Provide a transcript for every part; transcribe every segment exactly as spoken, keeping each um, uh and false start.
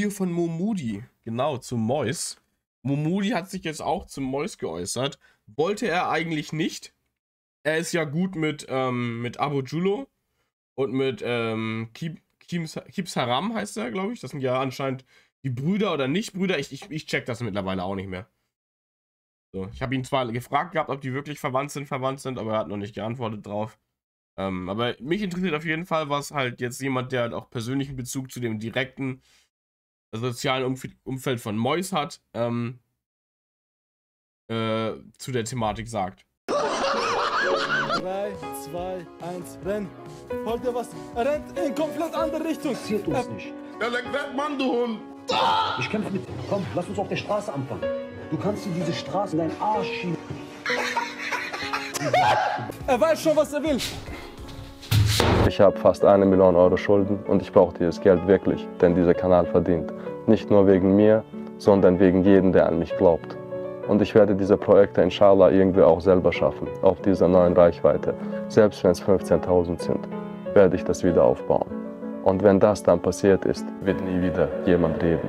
Video von Momudi, genau, zu Mois. Momudi hat sich jetzt auch zu Mois geäußert. Wollte er eigentlich nicht. Er ist ja gut mit, ähm, mit Abu Julo und mit ähm, Keep, Keeps, Keeps Haram heißt er, glaube ich. Das sind ja anscheinend die Brüder oder Nicht-Brüder. Ich, ich, ich check das mittlerweile auch nicht mehr. So, ich habe ihn zwar gefragt gehabt, ob die wirklich verwandt sind, verwandt sind, aber er hat noch nicht geantwortet drauf. Ähm, aber mich interessiert auf jeden Fall, was halt jetzt jemand, der halt auch persönlichen Bezug zu dem direkten sozialen Umf Umfeld von Mois hat, ähm, äh, zu der Thematik sagt. drei, zwei, eins, renn. Folgt ihr was? Er rennt in komplett andere Richtung. Das passiert uns nicht. Ja, leg weg, Mann, du Hund! Ich kämpfe mit dir. Komm, lass uns auf der Straße anfangen. Du kannst dir diese Straße in deinen Arsch schieben. Er weiß schon, was er will. Ich habe fast eine Million Euro Schulden und ich brauche dieses Geld wirklich, denn dieser Kanal verdient. Nicht nur wegen mir, sondern wegen jedem, der an mich glaubt. Und ich werde diese Projekte inshallah irgendwie auch selber schaffen, auf dieser neuen Reichweite. Selbst wenn es fünfzehntausend sind, werde ich das wieder aufbauen. Und wenn das dann passiert ist, wird nie wieder jemand reden.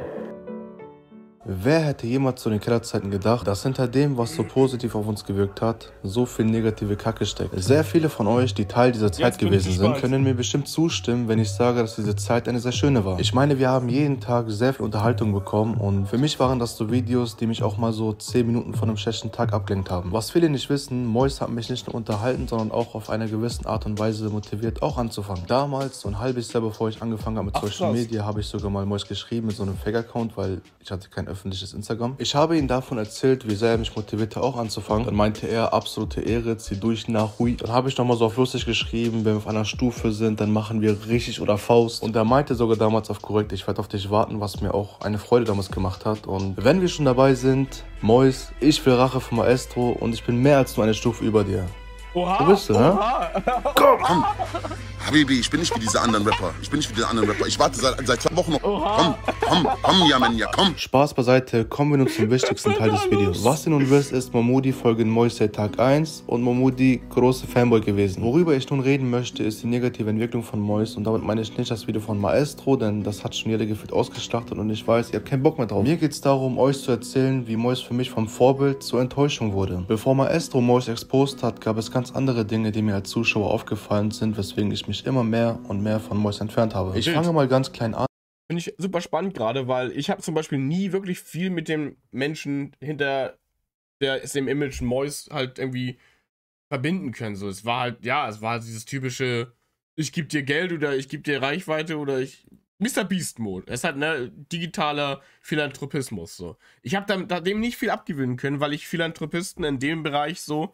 Wer hätte jemals zu den Kellerzeiten gedacht, dass hinter dem, was so positiv auf uns gewirkt hat, so viel negative Kacke steckt? Sehr viele von euch, die Teil dieser Zeit gewesen sind, können mir bestimmt zustimmen, wenn ich sage, dass diese Zeit eine sehr schöne war. Ich meine, wir haben jeden Tag sehr viel Unterhaltung bekommen und für mich waren das so Videos, die mich auch mal so zehn Minuten von einem schlechten Tag abgelenkt haben. Was viele nicht wissen, Mois hat mich nicht nur unterhalten, sondern auch auf eine gewisse Art und Weise motiviert, auch anzufangen. Damals, so ein halbes Jahr bevor ich angefangen habe mit Ach, Social krass. Media, habe ich sogar mal Mois geschrieben mit so einem Fake-Account, weil ich hatte kein öffentliches Instagram. Ich habe ihm davon erzählt, wie sehr er mich motivierte, auch anzufangen. Dann meinte er, absolute Ehre, zieh durch nach Hui. Dann habe ich nochmal so auf lustig geschrieben, wenn wir auf einer Stufe sind, dann machen wir richtig oder Faust. Und er meinte sogar damals auf korrekt, ich werde auf dich warten, was mir auch eine Freude damals gemacht hat. Und wenn wir schon dabei sind, Mois, ich will Rache von Maestro und ich bin mehr als nur eine Stufe über dir. Oha, Wo bist du, ne? Komm, komm. Habibi, ich bin nicht wie diese anderen Rapper. Ich bin nicht wie diese anderen Rapper. Ich warte seit, seit zwei Wochen noch. Komm, komm, komm, ja, Mann, ja, komm. Spaß beiseite, kommen wir nun zum wichtigsten Teil des Videos. Was ihr nun wisst, ist Momudi Folge in Mois seit Tag eins und Momudi große Fanboy gewesen. Worüber ich nun reden möchte, ist die negative Entwicklung von Mois und damit meine ich nicht das Video von Maestro, denn das hat schon jeder gefühlt ausgeschlachtet und ich weiß, ihr habt keinen Bock mehr drauf. Mir geht es darum, euch zu erzählen, wie Mois für mich vom Vorbild zur Enttäuschung wurde. Bevor Maestro Mois exposed hat, gab es ganz andere Dinge, die mir als Zuschauer aufgefallen sind, weswegen ich mich immer mehr und mehr von Mois entfernt habe. Ich fange mal ganz klein an. Finde ich super spannend gerade, weil ich habe zum Beispiel nie wirklich viel mit dem Menschen hinter der ist dem Image Mois halt irgendwie verbinden können. So, es war halt, ja, es war halt dieses typische, ich gebe dir Geld oder ich gebe dir Reichweite oder ich Mister Beast-Mode. Es hat ne digitaler Philanthropismus. So. Ich habe dem nicht viel abgewinnen können, weil ich Philanthropisten in dem Bereich so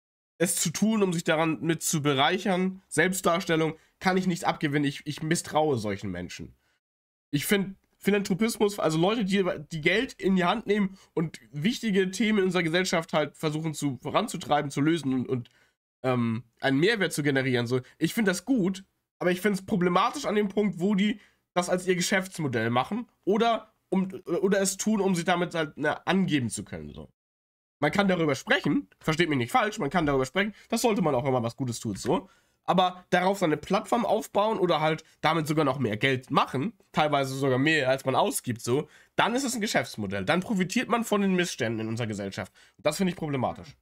es zu tun, um sich daran mit zu bereichern, Selbstdarstellung, kann ich nichts abgewinnen. Ich, ich misstraue solchen Menschen. Ich finde Philanthropismus, also Leute, die, die Geld in die Hand nehmen und wichtige Themen in unserer Gesellschaft halt versuchen zu voranzutreiben, zu lösen und, und ähm, einen Mehrwert zu generieren. So, ich finde das gut, aber ich finde es problematisch an dem Punkt, wo die das als ihr Geschäftsmodell machen oder, um, oder es tun, um sich damit halt ne, angeben zu können. So. Man kann darüber sprechen, versteht mich nicht falsch, man kann darüber sprechen, das sollte man auch immer was Gutes tun, so. Aber darauf seine Plattform aufbauen oder halt damit sogar noch mehr Geld machen, teilweise sogar mehr, als man ausgibt, so, dann ist es ein Geschäftsmodell. Dann profitiert man von den Missständen in unserer Gesellschaft. Das finde ich problematisch.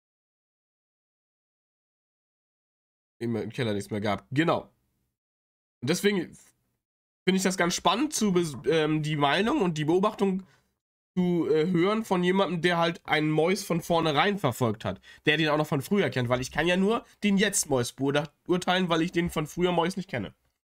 Im Keller nichts mehr gab. Genau. Und deswegen finde ich das ganz spannend, zu ähm, die Meinung und die Beobachtung zu äh, hören von jemandem, der halt einen Mois von vornherein verfolgt hat. Der den auch noch von früher kennt, weil ich kann ja nur den jetzt Mois beurteilen, weil ich den von früher Mois nicht kenne.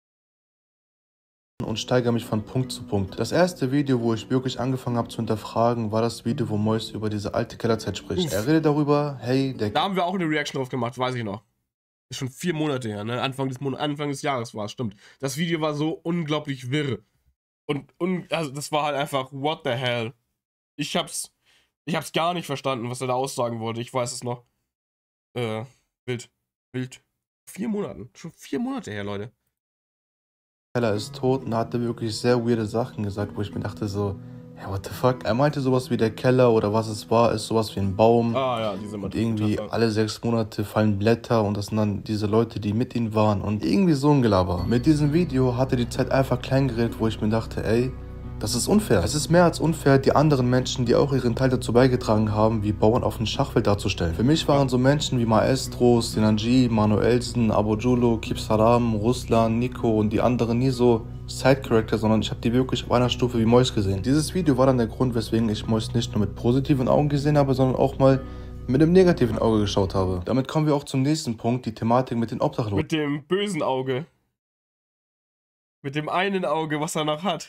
Und steigere mich von Punkt zu Punkt. Das erste Video, wo ich wirklich angefangen habe zu hinterfragen, war das Video, wo Mois über diese alte Kellerzeit spricht. Uff. Er redet darüber, hey, der... Da haben wir auch eine Reaction drauf gemacht, weiß ich noch. Ist schon vier Monate her, ne? Anfang des, Mon Anfang des Jahres war es, stimmt. Das Video war so unglaublich wirr. Und, und also das war halt einfach, what the hell. Ich hab's, ich hab's gar nicht verstanden, was er da aussagen wollte. Ich weiß es noch. Äh, wild. Wild. Vier Monaten. Schon vier Monate her, Leute. Keller ist tot und hatte wirklich sehr weirde Sachen gesagt, wo ich mir dachte so, hey, what the fuck? Er meinte sowas wie der Keller oder was es war, ist sowas wie ein Baum. Ah ja, diese und irgendwie alle sechs Monate fallen Blätter und das sind dann diese Leute, die mit ihm waren und irgendwie so ein Gelaber. Mit diesem Video hatte die Zeit einfach klein geredet, wo ich mir dachte, ey, Das ist unfair. Es ist mehr als unfair, die anderen Menschen, die auch ihren Teil dazu beigetragen haben, wie Bauern auf dem Schachfeld darzustellen. Für mich waren so Menschen wie Maestro, Sinanji, Manuelsen, Abojulo, Kipsaram, Ruslan, Nico und die anderen nie so Side-Character, sondern ich habe die wirklich auf einer Stufe wie Mois gesehen. Dieses Video war dann der Grund, weswegen ich Mois nicht nur mit positiven Augen gesehen habe, sondern auch mal mit dem negativen Auge geschaut habe. Damit kommen wir auch zum nächsten Punkt, die Thematik mit den Obdachlosen. Mit dem bösen Auge. Mit dem einen Auge, was er noch hat.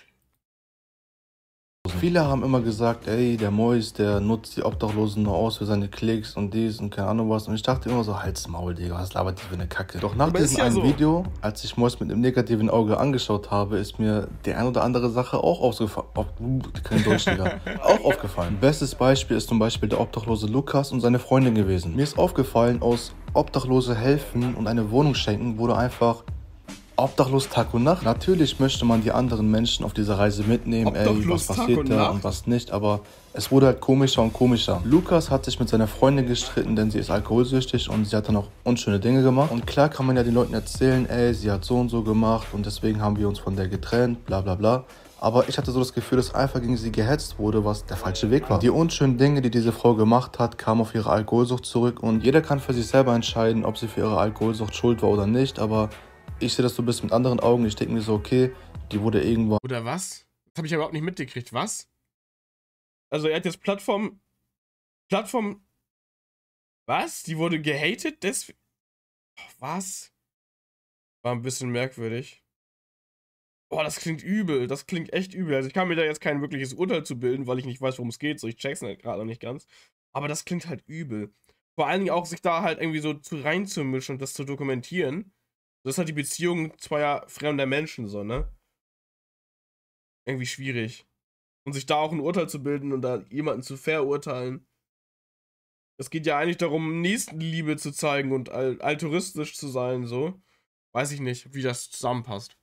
Viele haben immer gesagt, ey, der Mois, der nutzt die Obdachlosen nur aus für seine Klicks und dies und keine Ahnung was. Und ich dachte immer so, halt's Maul, Digga, was labert die für eine Kacke. Doch nach Aber diesem ja einen so. Video, als ich Mois mit dem negativen Auge angeschaut habe, ist mir die ein oder andere Sache auch ausgefallen. Oh, kein Deutsch, Digga. Auch aufgefallen. Bestes Beispiel ist zum Beispiel der obdachlose Lukas und seine Freundin gewesen. Mir ist aufgefallen, aus Obdachlose helfen und eine Wohnung schenken wurde einfach obdachlos Tag und Nacht. Natürlich möchte man die anderen Menschen auf dieser Reise mitnehmen, ey, was passiert da und was nicht, aber es wurde halt komischer und komischer. Lukas hat sich mit seiner Freundin gestritten, denn sie ist alkoholsüchtig und sie hat dann auch unschöne Dinge gemacht. Und klar kann man ja den Leuten erzählen, ey, sie hat so und so gemacht und deswegen haben wir uns von der getrennt, bla bla bla. Aber ich hatte so das Gefühl, dass einfach gegen sie gehetzt wurde, was der falsche Weg war. Die unschönen Dinge, die diese Frau gemacht hat, kamen auf ihre Alkoholsucht zurück und jeder kann für sich selber entscheiden, ob sie für ihre Alkoholsucht schuld war oder nicht, aber ich sehe das so ein bisschen mit anderen Augen. Ich denke mir so, okay, die wurde irgendwann... Oder was? Das habe ich überhaupt nicht mitgekriegt. Was? Also er hat jetzt Plattform... Plattform... Was? Die wurde gehatet? Deswegen... Was? War ein bisschen merkwürdig. Boah, das klingt übel. Das klingt echt übel. Also ich kann mir da jetzt kein wirkliches Urteil zu bilden, weil ich nicht weiß, worum es geht. So, ich check's halt gerade noch nicht ganz. Aber das klingt halt übel. Vor allen Dingen auch, sich da halt irgendwie so zu reinzumischen und das zu dokumentieren. Das ist halt die Beziehung zweier fremder Menschen, so, ne? Irgendwie schwierig. Und sich da auch ein Urteil zu bilden und da jemanden zu verurteilen. Es geht ja eigentlich darum, Nächstenliebe zu zeigen und al altruistisch zu sein, so. Weiß ich nicht, wie das zusammenpasst.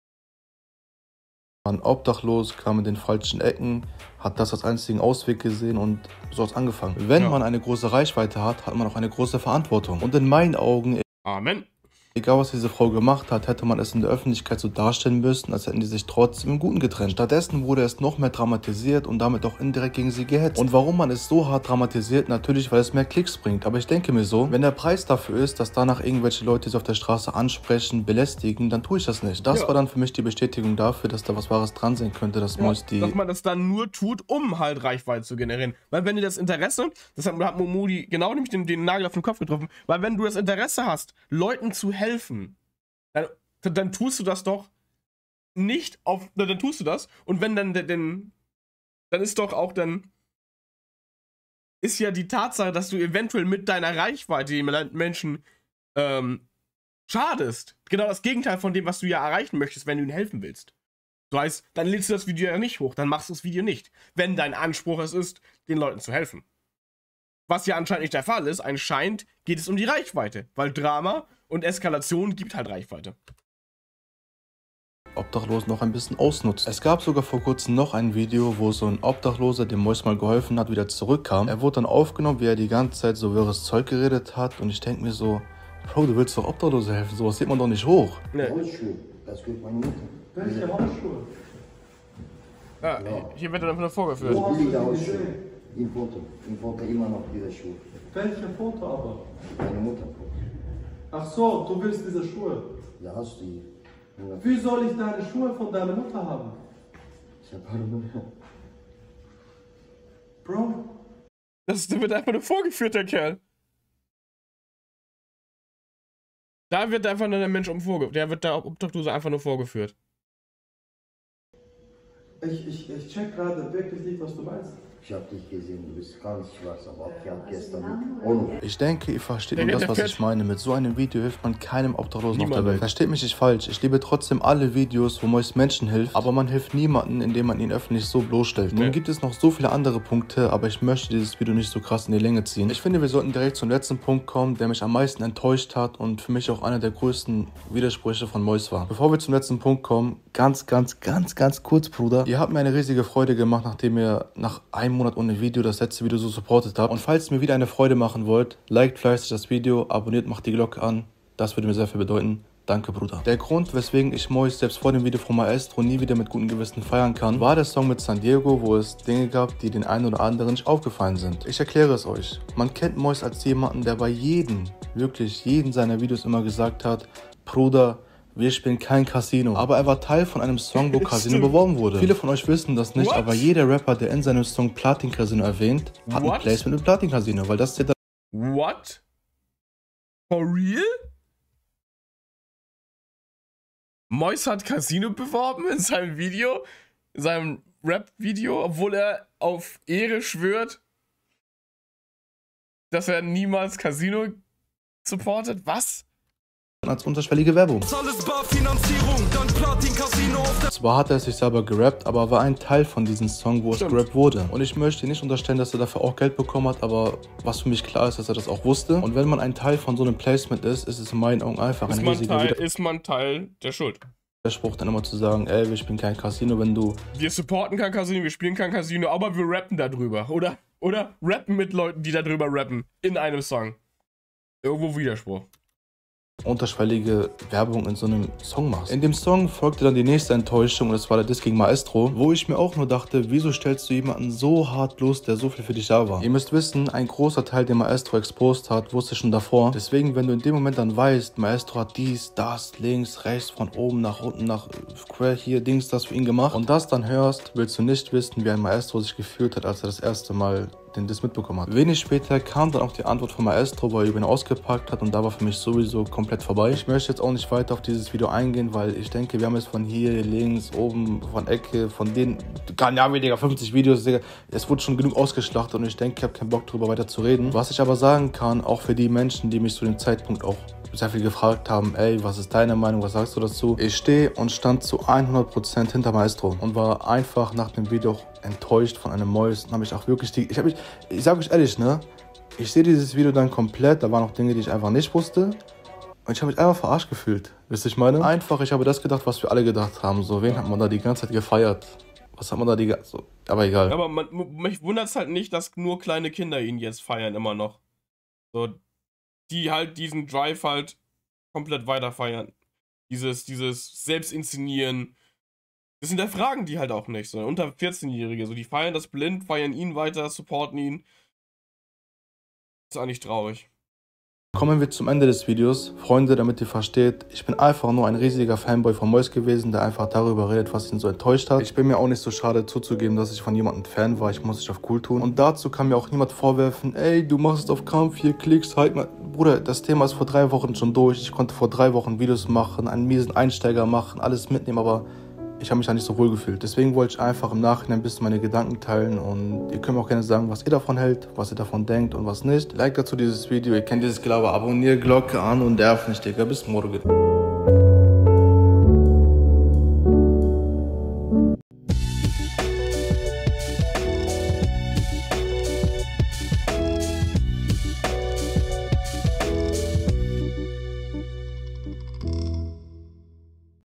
Man obdachlos, kam in den falschen Ecken, hat das als einzigen Ausweg gesehen und so hat es angefangen. Wenn Ja. man eine große Reichweite hat, hat man auch eine große Verantwortung. Und in meinen Augen... Amen. Egal, was diese Frau gemacht hat, hätte man es in der Öffentlichkeit so darstellen müssen, als hätten die sich trotzdem im Guten getrennt. Stattdessen wurde es noch mehr dramatisiert und damit auch indirekt gegen sie gehetzt. Und warum man es so hart dramatisiert? Natürlich, weil es mehr Klicks bringt. Aber ich denke mir so, wenn der Preis dafür ist, dass danach irgendwelche Leute sie auf der Straße ansprechen, belästigen, dann tue ich das nicht. Das Ja. war dann für mich die Bestätigung dafür, dass da was Wahres dran sein könnte, dass Mois die... Dass man das dann nur tut, um halt Reichweite zu generieren. Weil wenn du das Interesse, das hat, hat Momodi genau nämlich den, den Nagel auf den Kopf getroffen, weil wenn du das Interesse hast, Leuten zu helfen, dann, dann tust du das doch nicht auf, dann tust du das und wenn dann, dann, dann ist doch auch dann, ist ja die Tatsache, dass du eventuell mit deiner Reichweite den Menschen ähm, schadest. Genau das Gegenteil von dem, was du ja erreichen möchtest, wenn du ihnen helfen willst. Das heißt, dann lädst du das Video ja nicht hoch, dann machst du das Video nicht, wenn dein Anspruch es ist, den Leuten zu helfen. Was ja anscheinend nicht der Fall ist, anscheinend geht es um die Reichweite, weil Drama und Eskalation gibt halt Reichweite. Obdachlosen noch ein bisschen ausnutzt. Es gab sogar vor kurzem noch ein Video, wo so ein Obdachloser, dem Mois mal geholfen hat, wieder zurückkam. Er wurde dann aufgenommen, wie er die ganze Zeit so wirres Zeug geredet hat und ich denke mir so, Bro, du willst doch Obdachlose helfen, sowas sieht man doch nicht hoch. Nee. Hausschuhe, das gehört meine Mutter. Welche Hausschuhe? Ja, hier wird dann einfach nur vorgeführt. Wo hast du Billige die Hausschuhe. gesehen? Im Foto. Im Foto immer noch diese Schuhe. Welche Foto aber? Meine Mutter. Ach so, du willst diese Schuhe. Ja, hast du die. Ja. Wie soll ich deine Schuhe von deiner Mutter haben? Ich hab eine Mutter. Bro, Das wird einfach nur vorgeführt, der Kerl. Da wird einfach nur der Mensch umvorgeführt. Der wird da Obdachlose einfach nur vorgeführt. ich, ich, ich check gerade wirklich nicht, was du meinst. Ich hab dich gesehen, du bist ganz schwarz, aber ich hab gestern mit Ono. Ich denke, ihr versteht Der nur das, geht was der ich meine. Mit so einem Video hilft man keinem Obdachlosen auf der Niemandem. Welt. Versteht mich nicht falsch. Ich liebe trotzdem alle Videos, wo Mois Menschen hilft, aber man hilft niemanden, indem man ihn öffentlich so bloßstellt. Nee. Nun gibt es noch so viele andere Punkte, aber ich möchte dieses Video nicht so krass in die Länge ziehen. Ich finde, wir sollten direkt zum letzten Punkt kommen, der mich am meisten enttäuscht hat und für mich auch einer der größten Widersprüche von Mois war. Bevor wir zum letzten Punkt kommen, ganz, ganz, ganz, ganz kurz, Bruder. Ihr habt mir eine riesige Freude gemacht, nachdem ihr nach einem Monat ohne Video das letzte Video so supportet habt. Und falls ihr mir wieder eine Freude machen wollt, liked fleißig das Video, abonniert, macht die Glocke an. Das würde mir sehr viel bedeuten. Danke, Bruder. Der Grund, weswegen ich Mois selbst vor dem Video von Maestro nie wieder mit gutem Gewissen feiern kann, war der Song mit San Diego, wo es Dinge gab, die den einen oder anderen nicht aufgefallen sind. Ich erkläre es euch. Man kennt Mois als jemanden, der bei jedem, wirklich jeden seiner Videos immer gesagt hat, Bruder, wir spielen kein Casino. Aber er war Teil von einem Song, wo Casino beworben wurde. Viele von euch wissen das nicht, What? aber jeder Rapper, der in seinem Song Platin Casino erwähnt, hat What? ein Placement mit Platin Casino, weil das zählt. What? For real? Mois hat Casino beworben in seinem Video, in seinem Rap-Video, obwohl er auf Ehre schwört, dass er niemals Casino supportet. Was? Als unterschwellige Werbung. Zwar hat er sich selber gerappt, aber war ein Teil von diesem Song, wo Stimmt. es gerappt wurde. Und ich möchte nicht unterstellen, dass er dafür auch Geld bekommen hat, aber was für mich klar ist, dass er das auch wusste. Und wenn man ein Teil von so einem Placement ist, ist es in meinen Augen einfach ein riesiger Teil, Ist man Teil der Schuld. Der Spruch dann immer zu sagen, ey, wir spielen kein Casino, wenn du... Wir supporten kein Casino, wir spielen kein Casino, aber wir rappen darüber. Oder, oder rappen mit Leuten, die darüber rappen. In einem Song. Irgendwo Widerspruch. unterschwellige Werbung in so einem Song machst. In dem Song folgte dann die nächste Enttäuschung und das war der Diss gegen Maestro, wo ich mir auch nur dachte, wieso stellst du jemanden so hart bloß, der so viel für dich da war? Ihr müsst wissen, ein großer Teil, den Maestro exposed hat, wusste ich schon davor. Deswegen, wenn du in dem Moment dann weißt, Maestro hat dies, das, links, rechts, von oben nach unten, nach quer hier, Dings, das für ihn gemacht und das dann hörst, willst du nicht wissen, wie ein Maestro sich gefühlt hat, als er das erste Mal den Diss mitbekommen hat. Wenig später kam dann auch die Antwort von Maestro, wo er über ihn ausgepackt hat und da war für mich sowieso komplett vorbei. Ich möchte jetzt auch nicht weiter auf dieses Video eingehen, weil ich denke, wir haben jetzt von hier, links, oben, von Ecke, von den, ja, Digga, fünfzig Videos, Digga, es wurde schon genug ausgeschlachtet und ich denke, ich habe keinen Bock darüber weiter zu reden. Was ich aber sagen kann, auch für die Menschen, die mich zu dem Zeitpunkt auch sehr viel gefragt haben, ey, was ist deine Meinung, was sagst du dazu? Ich stehe und stand zu hundert Prozent hinter Maestro und war einfach nach dem Video auch enttäuscht von einem Mois. habe ich auch wirklich die, ich habe mich, ich sage euch ehrlich, ne, ich sehe dieses Video dann komplett, da waren auch Dinge, die ich einfach nicht wusste und ich habe mich einfach verarscht gefühlt, wisst ihr, ich meine? Einfach, ich habe das gedacht, was wir alle gedacht haben, so, wen hat man da die ganze Zeit gefeiert? Was hat man da die ganze so, aber egal. Aber man, mich wundert es halt nicht, dass nur kleine Kinder ihn jetzt feiern, immer noch. So, die halt diesen Drive halt komplett weiter feiern. Dieses, dieses Selbstinszenieren. Das hinterfragen die halt auch nicht, so unter vierzehnjährige, so die feiern das blind, feiern ihn weiter, supporten ihn. Ist eigentlich traurig. Kommen wir zum Ende des Videos. Freunde, damit ihr versteht, ich bin einfach nur ein riesiger Fanboy von Mois gewesen, der einfach darüber redet, was ihn so enttäuscht hat. Ich bin mir auch nicht so schade zuzugeben, dass ich von jemandem Fan war. Ich muss es auf cool tun. Und dazu kann mir auch niemand vorwerfen, ey, du machst es auf Kampf, hier Klicks, halt mal. Bruder, das Thema ist vor drei Wochen schon durch. Ich konnte vor drei Wochen Videos machen, einen miesen Einsteiger machen, alles mitnehmen, aber ich habe mich da nicht so wohl gefühlt. Deswegen wollte ich einfach im Nachhinein ein bisschen meine Gedanken teilen und ihr könnt mir auch gerne sagen, was ihr davon hält, was ihr davon denkt und was nicht. Like dazu dieses Video, ihr kennt dieses Glaube, abonniert, Glocke an und nervt nicht, Digga. Bis morgen.